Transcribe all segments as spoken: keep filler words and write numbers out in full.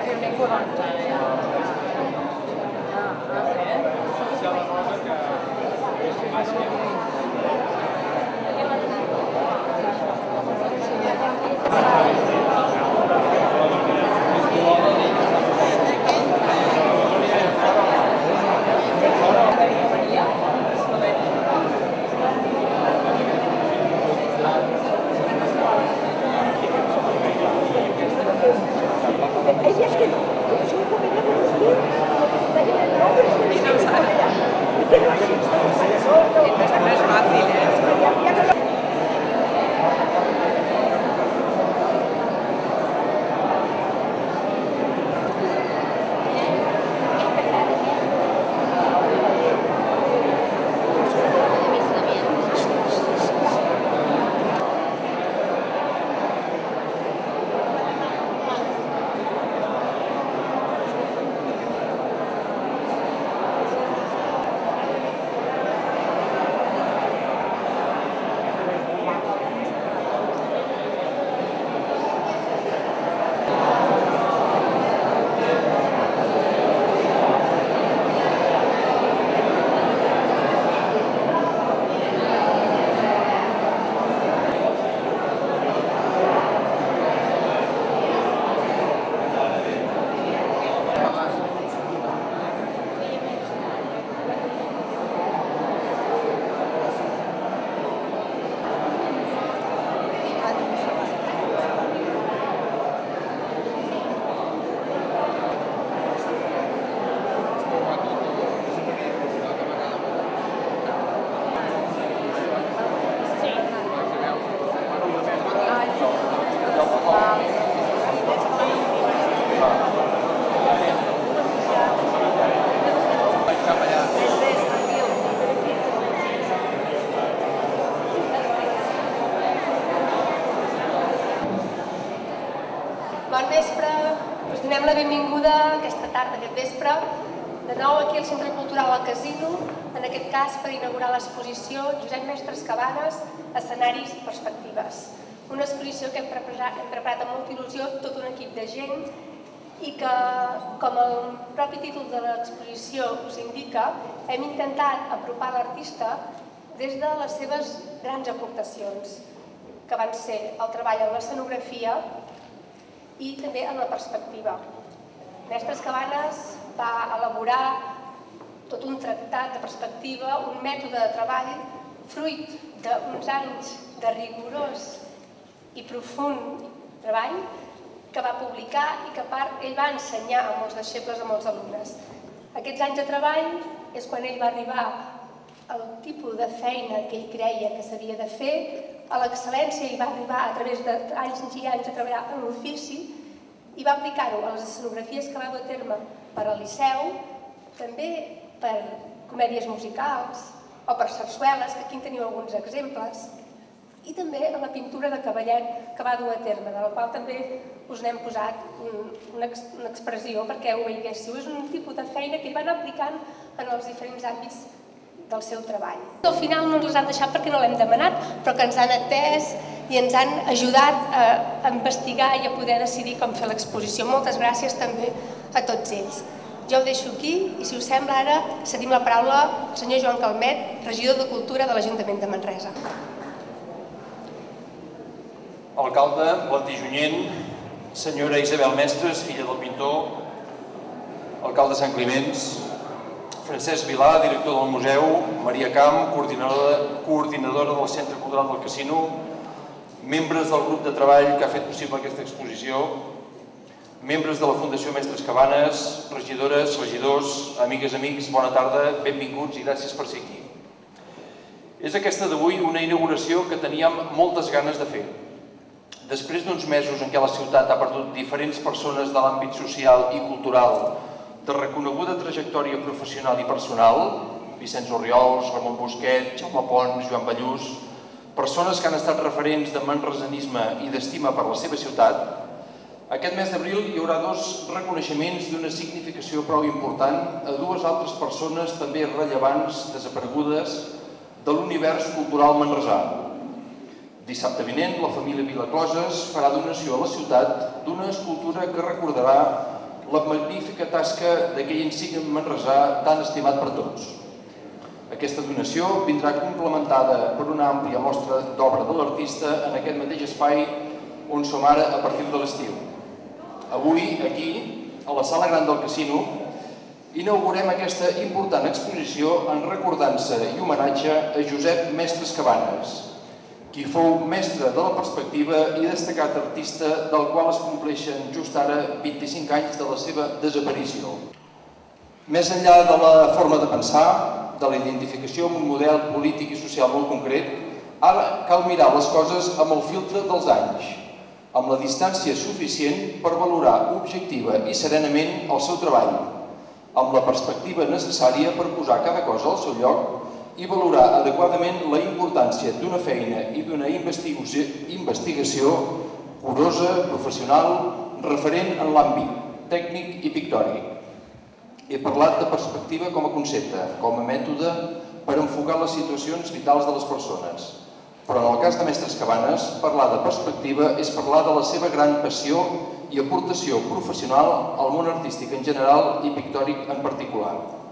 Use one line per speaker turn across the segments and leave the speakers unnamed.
Bon vespre, us donem la benvinguda aquesta tarda, aquest vespre, de nou aquí al Centre Cultural al Casino, en aquest cas per inaugurar l'exposició Josep Mestres Cabanes, escenaris i perspectives. Una exposició que hem preparat, hem preparat amb molta il·lusió tot un equip de gent i que, com el propi títol de l'exposició us indica, hem intentat apropar l'artista des de les seves grans aportacions, que van ser el treball en l'escenografia i també en la perspectiva. Mestres Cabanes va elaborar tot un tractat de perspectiva, un mètode de treball fruit d'uns anys de rigorós i profund treball que va publicar i que a part ell va ensenyar a molts deixebles, a molts alumnes. Aquests anys de treball és quan ell va arribar al tipus de feina que ell creia que s'havia de fer, a l'excel·lència i va arribar a través d'anys i anys a treballar en l'ofici i va aplicar-ho a les escenografies que va dur a terme per al Liceu, també per comèdies musicals o per sarsueles, que aquí en teniu alguns exemples, i també a la pintura de cavallet que va dur a terme, de la qual també us n'hem posat una expressió perquè ho veiéssiu. És un tipus de feina que hi van aplicant en els diferents àmbits del seu treball. Al final no ens les han deixat perquè no l'hem demanat, però que ens han atès i ens han ajudat a investigar i a poder decidir com fer l'exposició. Moltes gràcies també a tots ells. Jo ho deixo aquí i, si us sembla, ara cedim la paraula al senyor Joan Calmet, regidor de Cultura de l'Ajuntament de Manresa.
Alcalde Valentí Junyent, senyora Isabel Mestres, filla del pintor, alcalde de Sant Climenç, Francesc Vilà, director del museu, Maria Camp, coordinadora del Centre Cultural del Casino, membres del grup de treball que ha fet possible aquesta exposició, membres de la Fundació Mestres Cabanes, regidores, regidors, amigues, amics, bona tarda, benvinguts i gràcies per ser aquí. És aquesta d'avui una inauguració que teníem moltes ganes de fer. Després d'uns mesos en què la ciutat ha perdut diferents persones de l'àmbit social i cultural de reconeguda trajectòria professional i personal, Vicenç Orriols, Ramon Busquet, Jaume Pons, Joan Ballús, persones que han estat referents de manresanisme i d'estima per la seva ciutat, aquest mes d'abril hi haurà dos reconeixements d'una significació prou important a dues altres persones també rellevants, desaparegudes, de l'univers cultural manresà. Dissabte vinent, la família Vilacloses farà donació a la ciutat d'una escultura que recordarà la magnífica tasca d'aquell insigne manresà tan estimat per tots. Aquesta donació vindrà complementada per una àmplia mostra d'obra de l'artista en aquest mateix espai on som ara a partir de l'estiu. Avui, aquí, a la Sala Gran del Casino, inaugurem aquesta important exposició en recordança i homenatge a Josep Mestres Cabanes, qui fou mestre de la perspectiva i destacat artista del qual es compleixen just ara vint-i-cinc anys de la seva desaparició. Més enllà de la forma de pensar, de la identificació amb un model polític i social molt concret, ara cal mirar les coses amb el filtre dels anys, amb la distància suficient per valorar objectiva i serenament el seu treball, amb la perspectiva necessària per posar cada cosa al seu lloc i valorar adequadament la importància d'una feina i d'una investigació curosa, professional, referent en l'àmbit tècnic i pictòric. He parlat de perspectiva com a concepte, com a mètode per enfocar les situacions vitals de les persones. Però en el cas de Mestres Cabanes, parlar de perspectiva és parlar de la seva gran passió i aportació professional al món artístic en general i pictòric en particular.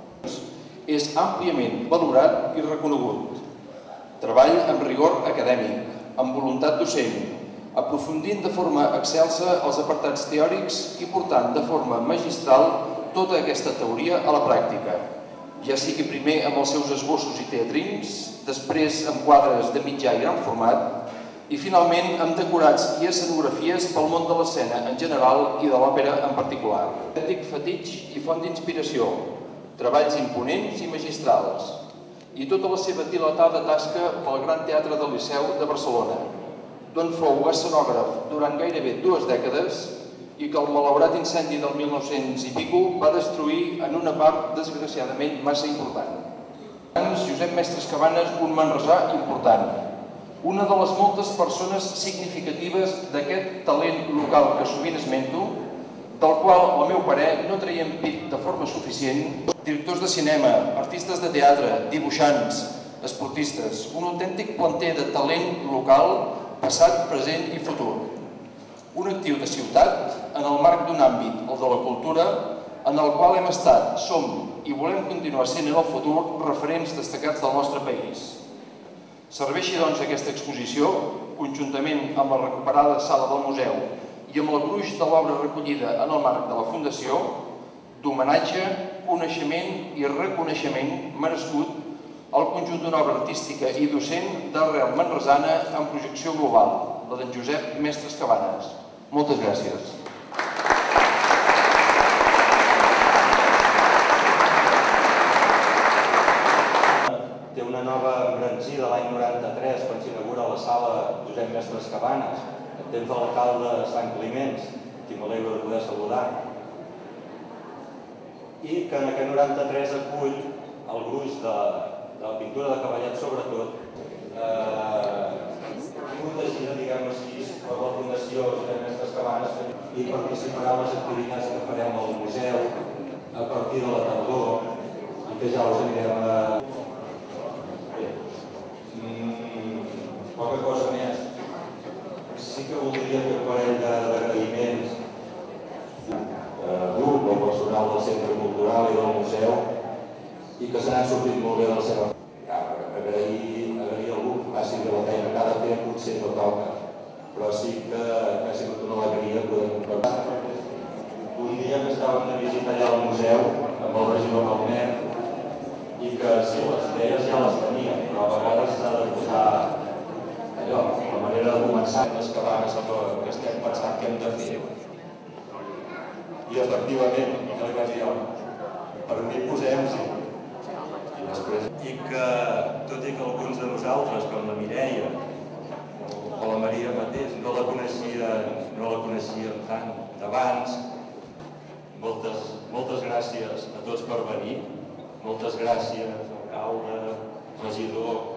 És àmpliament valorat i reconegut. Treball amb rigor acadèmic, amb voluntat docent, aprofundint de forma excelsa els apartats teòrics i portant de forma magistral tota aquesta teoria a la pràctica, ja sigui primer amb els seus esbossos i teatrins, després amb quadres de mitjà i gran format i finalment amb decorats i escenografies pel món de l'escena en general i de l'òpera en particular. Autèntic fetitx i font d'inspiració, treballs imponents i magistrals i tota la seva dilatada tasca pel Gran Teatre del Liceu de Barcelona, d'on fou escenògraf durant gairebé dues dècades i que el malaurat incendi del mil nou-cents i pico va destruir en una part desgraciadament massa important. Josep Mestres Cabanes, un manresà important, una de les moltes persones significatives d'aquest talent local que sovint esmento, del qual, al meu parer, no traiem pit de forma suficient. Directors de cinema, artistes de teatre, dibuixants, esportistes, un autèntic planter de talent local, passat, present i futur. Un actiu de ciutat en el marc d'un àmbit, el de la cultura, en el qual hem estat, som i volem continuar sent en el futur referents destacats del nostre país. Serveixi, doncs, aquesta exposició, conjuntament amb la recuperada sala del museu i amb la gruix de l'obra recollida en el marc de la Fundació, d'homenatge, coneixement i reconeixement merescut al conjunt d'una obra artística i docent d'arrel manresana en projecció global, la d'en Josep Mestres Cabanes. Moltes gràcies.
Té una nova embranzida l'any noranta-tres quan s'inaugura la sala Josep Mestres Cabanes, en temps de l'alcalde Sant Climenç, qui m'alegro de poder saludar, i que en aquest noranta-tres acull el gruix de la pintura de Cavallet, sobretot, protegida, diguem-ho així, per la Fundació Josep Mestres Cabanes, i participarà en les activitats que farem al museu a partir de la tardor i que ja us anirem a... Poca cosa més. Sí que voldria fer un parell d'agraïments al grup, al personal del Centre Cultural i del museu, i que se n'han sortit molt bé de la seva... Agrair algú que faci bé la feina, cada feina potser no toca, però sí que ha sigut una alegria poder compartir. Un dia que estàvem de visita allà al museu, amb el regidor Calmet, i que sí, les idees ja les teníem, però a vegades s'ha de posar allò, la manera de començar les cabanes que estem pensant que hem de fer. I efectivament, ja li vaig dir, per mi posem-s'hi. I que, tot i que alguns de nosaltres, com la Mireia o la Maria mateix, no la coneixien, no la coneixien tant d'abans, moltes, moltes gràcies a tots per venir, moltes gràcies, alcalde, regidor,